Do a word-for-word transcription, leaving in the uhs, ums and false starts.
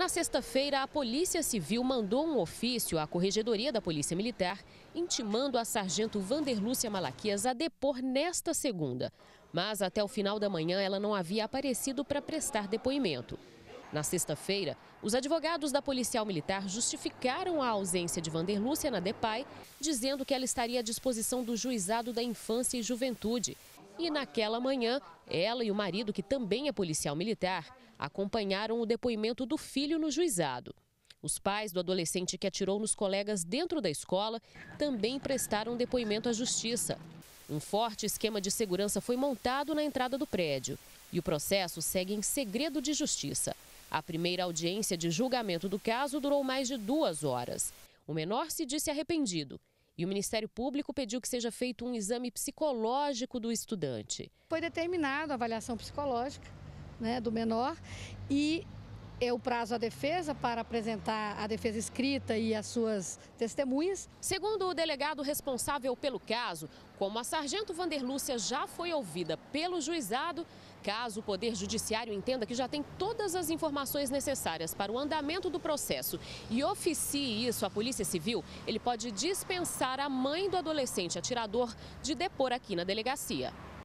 Na sexta-feira, a Polícia Civil mandou um ofício à Corregedoria da Polícia Militar, intimando a sargento Wanderlúcia Malaquias a depor nesta segunda. Mas até o final da manhã ela não havia aparecido para prestar depoimento. Na sexta-feira, os advogados da policial militar justificaram a ausência de Wanderlúcia na DEPAI, dizendo que ela estaria à disposição do Juizado da Infância e Juventude. E naquela manhã, ela e o marido, que também é policial militar, acompanharam o depoimento do filho no juizado. Os pais do adolescente que atirou nos colegas dentro da escola também prestaram depoimento à justiça. Um forte esquema de segurança foi montado na entrada do prédio e o processo segue em segredo de justiça. A primeira audiência de julgamento do caso durou mais de duas horas. O menor se disse arrependido e o Ministério Público pediu que seja feito um exame psicológico do estudante. Foi determinada a avaliação psicológica, né, do menor e é o prazo à defesa para apresentar a defesa escrita e as suas testemunhas. Segundo o delegado responsável pelo caso, como a sargento Wanderlúcia já foi ouvida pelo juizado, caso o Poder Judiciário entenda que já tem todas as informações necessárias para o andamento do processo e oficie isso à Polícia Civil, ele pode dispensar a mãe do adolescente atirador de depor aqui na delegacia.